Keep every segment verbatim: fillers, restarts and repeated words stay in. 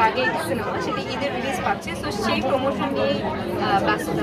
আগে সিনেমা, সেটা ঈদের রিলিজ পাচ্ছে, তো সেই প্রমোশন নিয়ে ব্যস্ততা।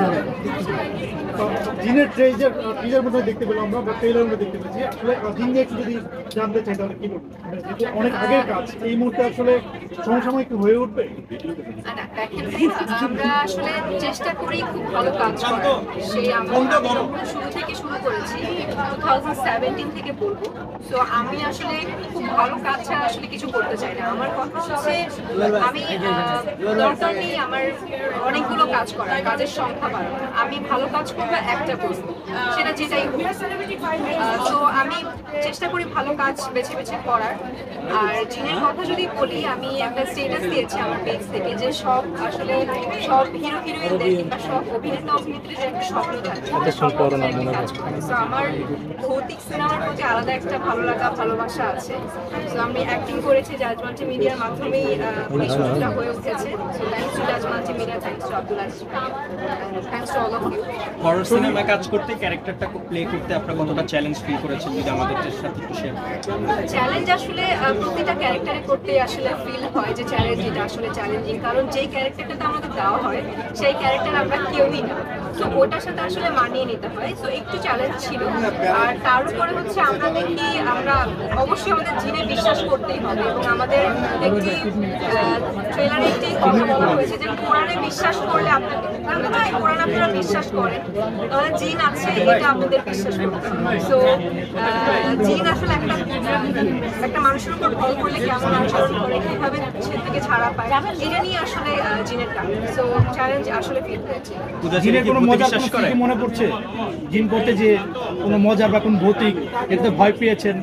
জিনের ট্রেজার ট্রেজার মধ্যে দেখতে পেলাম আমরা, বা ট্রেলার মধ্যে দেখতে পেয়েছি, আসলে জিন নিয়ে একটু যদি জানতে চাই তাহলে কি বলবো? যেহেতু অনেক আগের কাজ, এই মুহূর্তে আসলে সমসাময়িক হয়ে উঠবে। না, দেখেন, আমরা আসলে চেষ্টা করি খুব ভালো কাজ করার। সেই আমরা শুরু থেকে শুরু করেছি, টু থাউজেন্ড সেভেন্টিন থেকে বলবো। সো আমি আসলে খুব ভালো কাজ ছাড়া আসলে কিছু করতে চাই না। আমার কথা হচ্ছে আমি দরকার নেই আমার অনেকগুলো কাজ করার, কাজের সংখ্যা বাড়ানো। আমি ভালো কাজ করবো, একটা করবো, সেটা যেটাই হোক। তো আমি চেষ্টা করি ভালো কাজ বেছে বেছে করার। আর জিনের কথা যদি বলি, আমি একটা স্টেটাস দিয়েছি আমার পেজ থেকে যে সব আসলে সব হিরো হিরোইনদের কিংবা সব অভিনেতা অভিনেত্রীদের একটা স্বপ্ন থাকে কাজ করে। তো আমার ভৌতিক সিনেমার প্রতি আলাদা একটা ভালো লাগা ভালোবাসা আছে। তো আমি অ্যাক্টিং করেছি জাজ মাল্টিমিডিয়ার মাধ্যমেই এই সুযোগটা হয়ে উঠেছে। So thanks to Jaaz Multimedia, thanks to Abdul Aziz, thanks to all of you. Horror cinema কাজ করতে, ক্যারেক্টারটা প্লে করতে আপনার কতটা চ্যালেঞ্জ ফিল করেছেন যদি আমাদের সাথে একটু শেয়ার করেন? চ্যালেঞ্জ আসলে প্রতিটা ক্যারেক্টারে করতে আসলে ফিল হয় যে চ্যালেঞ্জ, এটা আসলে চ্যালেঞ্জিং, কারণ যেই ক্যারেক্টারটা আমাদের দেওয়া হয় সেই ক্যারেক্টার আমরা কেউই না, তো ওটার সাথে আসলে মানিয়ে নিতে হয়। তো একটু চ্যালেঞ্জ ছিল। আর তার উপরে হচ্ছে আমরা দেখি, আমরা অবশ্যই আমাদের জিনে বিশ্বাস করতেই হবে, এবং আমাদের একটি ট্রেলারে একটি কথা বলা হয়েছে যে কোরআনে বিশ্বাস করলে আপনাকে, কোরআন আপনারা বিশ্বাস করেন তাহলে জিন আছে, এটা আপনাদের বিশ্বাস করতে হবে। সো জিন আসলে একটা একটা মানুষের উপর ভয় করলে কেমন আচরণ করে, কিভাবে সে থেকে ছাড়া পায়, এটা নিয়ে আসলে জিনের কাজ। সো চ্যালেঞ্জ আসলে ফিল হয়েছে। জিনের কোনো মজা মনে পড়ছে? জিন করতে যে কোনো মজার বা কোনো ভৌতিক এতে ভয় পেয়েছেন?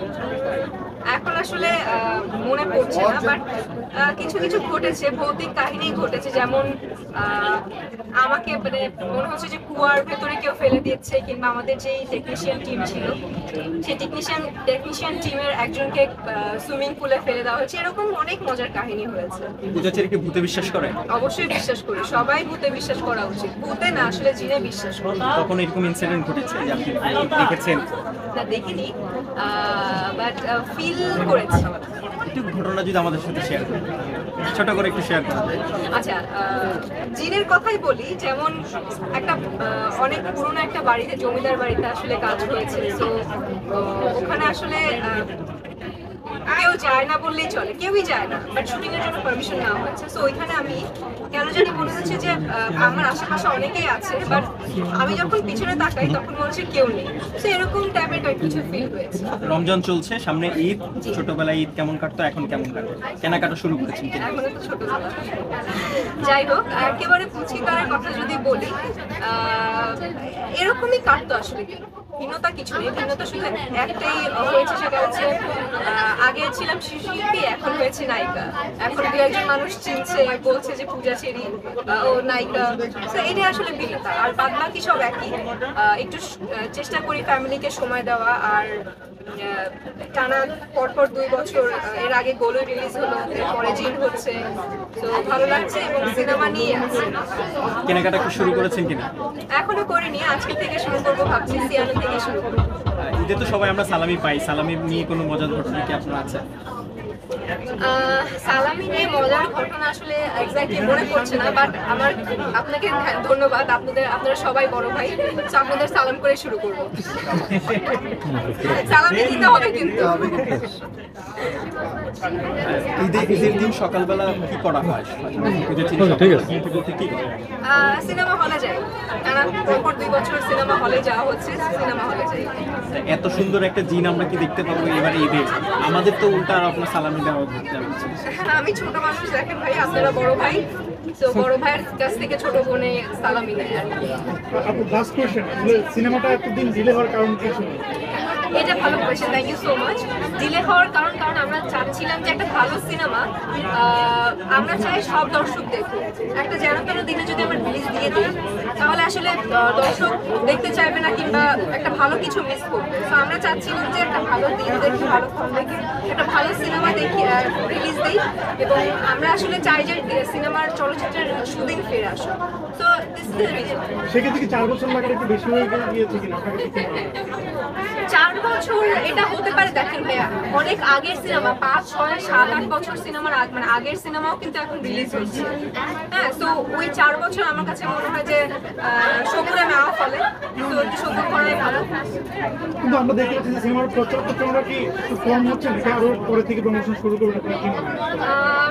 এখন আসলে মনে পড়ছে না, বাট কিছু কিছু ঘটেছে, ভৌতিক কাহিনী ঘটেছে। যেমন আমাকে মানে মনে হচ্ছে যে কুয়ার ভেতরে কেউ ফেলে দিচ্ছে, কিংবা আমাদের যেই টেকনিশিয়ান টিম ছিল সেই টেকনিশিয়ান টেকনিশিয়ান টিমের একজনকে সুইমিং পুলে ফেলে দেওয়া হয়েছে। এরকম অনেক মজার কাহিনী হয়েছে। পূজাচেরি কি ভূতে বিশ্বাস করে? অবশ্যই বিশ্বাস করি, সবাই ভূতে বিশ্বাস করা উচিত। ভূতে না, আসলে জিনে বিশ্বাস করি। কখন এরকম ইনসিডেন্ট ঘটেছে যে আপনি দেখেছেন? না, দেখিনি, বাট ফিল করেছি। একটু ঘটনা যদি আমাদের সাথে শেয়ার করেন, ছোট করে একটু শেয়ার করুন। আচ্ছা, জিনের কথাই বলি। যেমন একটা অনেক পুরনো একটা বাড়িতে, জমিদার বাড়িতে আসলে কাজ হয়েছে। তো ওখানে আসলে কেউ যায় না বললেই চলে, কেউই যায় না, বাট শুটিং এর জন্য পারমিশন নেওয়া হয়েছে। তো ওইখানে আমি কেন জানি মনে হচ্ছে যে আমার আশেপাশে অনেকেই আছে, বাট আমি যখন পিছনে তাকাই তখন মনে হচ্ছে কেউ নেই। তো এরকম টাইপের কিছু ফিল হয়েছে। রমজান চলছে, সামনে ঈদ। ছোটবেলায় ঈদ কেমন কাটতো, এখন কেমন কাটে? কেনাকাটা শুরু করেছেন কিনা? এখনো তো ছোটবেলা। যাই হোক, একেবারে পুঁথিকারের কথা যদি বলি, এরকমই কাটতো আসলে। ভিন্নতা কিছু নেই, ভিন্নতা শুধু একটাই হয়েছে, সেটা হচ্ছে আগে ছিলাম শিশুশিল্পী, এখন হয়েছে নায়িকা। এখন দু একজন মানুষ চিনছে, বলছে যে পূজাচেরি ও নায়িকা। তো এটাই আসলে ভিন্নতা, আর বাদ বাকি সব একই। একটু চেষ্টা করি ফ্যামিলিকে সময় দেওয়া। আর টানা পরপর দুই বছর, এর আগে গোলু রিলিজ হলো, এরপরে জিন হচ্ছে, তো ভালো লাগছে এবং সিনেমা নিয়ে আছে। কেনাকাটা কি শুরু করেছেন কিনা? এখনো করিনি, আজকে থেকে শুরু করবো ভাবছি, সিয়ানো থেকে শুরু করবো। ঈদে তো সবাই আমরা সালামি পাই, সালামি নিয়ে কোনো মজার ঘটনা কি আপনার আছে? সালামি নিয়ে মজার ঘটনা আসলে এক্স্যাক্টলি মনে পড়ছে না, বাট আমার আপনাকে ধন্যবাদ, আপনাদের আপনারা সবাই বড় ভাই, তো আপনাদের সালাম করে শুরু করবো। সালামি দিতে হবে কিন্তু। ঈদে ঈদের দিন সকালবেলা কি করা হয়? সিনেমা হলে যাই, টানা পরপর দুই বছর সিনেমা হলে যাওয়া হচ্ছে, সিনেমা হলে যাই। এত সুন্দর একটা জিন আমরা কি দেখতে পাবো এবারে ঈদে? আমাদের তো উল্টা আপনার সালামি দেওয়া ঘুরতে যাচ্ছে। আমি ছোট মানুষ, দেখেন ভাই, আপনারা বড় ভাই, তো বড় ভাইয়ের কাছ থেকে ছোট বোনে সালামি নেয় আর কি। লাস্ট কোশ্চেন, সিনেমাটা এতদিন ডিলে হওয়ার কারণ কি ছিল? এটা ভালো question, thank you so much. Delay হওয়ার কারণ কারণ আমরা চাচ্ছিলাম যে একটা ভালো সিনেমা আমরা চাই সব দর্শক দেখুক। একটা যেন তেন দিনে যদি আমরা রিলিজ দিয়ে দিই তাহলে আসলে দর্শক দেখতে চাইবে না, কিংবা একটা ভালো কিছু মিস করবে। তো আমরা চাচ্ছিলাম যে একটা ভালো দিন দেখি, ভালো ফোন দেখি, একটা ভালো সিনেমা দেখি, রিলিজ দিই, এবং আমরা আসলে চাই যে সিনেমার চলচ্চিত্রের সুদিন ফিরে আসুক। তো দিস ইজ দ্য রিজন। সেক্ষেত্রে কি চার বছর লাগার একটু বেশি হয়ে গিয়েছে কিনা? চার বছর এটা হতে পারে, দেখেন ভাইয়া অনেক আগের সিনেমা, পাঁচ ছয় সাত আট বছর সিনেমার আগ মানে আগের সিনেমাও কিন্তু এখন রিলিজ হচ্ছে। হ্যাঁ, তো ওই চার বছর আমার কাছে মনে হয় যে সবুরে নেওয়া ফলে, তো একটু সবুর করাই ভালো। কিন্তু আমরা দেখতে পাচ্ছি যে সিনেমার প্রচার প্রচারণা কি একটু কম হচ্ছে নাকি আরো পরে থেকে প্রমোশন শুরু করবে আপনার কি মনে হয়?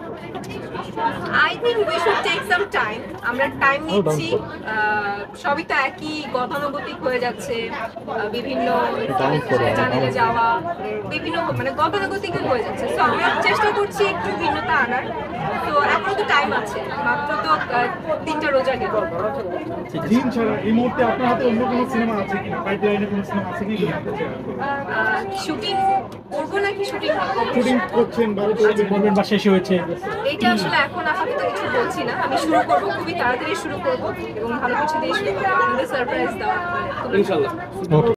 I think we should take some time. আমরা টাইম নিচ্ছি, আহ, সবই তো একই গতানুগতিক হয়ে যাচ্ছে, আহ, বিভিন্ন চ্যানেলে যাওয়া বিভিন্ন মানে গতানুগতিক হয়ে যাচ্ছে। তো আমরা চেষ্টা করছি একটু ভিন্নতা আনার। তো এখনো তো টাইম আছে, মাত্র তো আহ, তিনটা রোজা গেল। দিন ছাড়া এই মুহূর্তে আপনার হাতে অন্য কোনো সিনেমা আছে কিনা, পাইপলাইনে কোনো সিনেমা আছে কিনা? শুটিং করবো নাকি শুটিং শুটিং করছেন বা করবেন বা শেষ হয়েছে? এইটা আসলে এখন আপাতত কিছু বলছি না। আমি শুরু করবো, খুবই তাড়াতাড়ি শুরু করবো এবং ভালো কিছু দিয়ে শুরু করবো। সারপ্রাইজ দেওয়া ইনশাল্লাহ।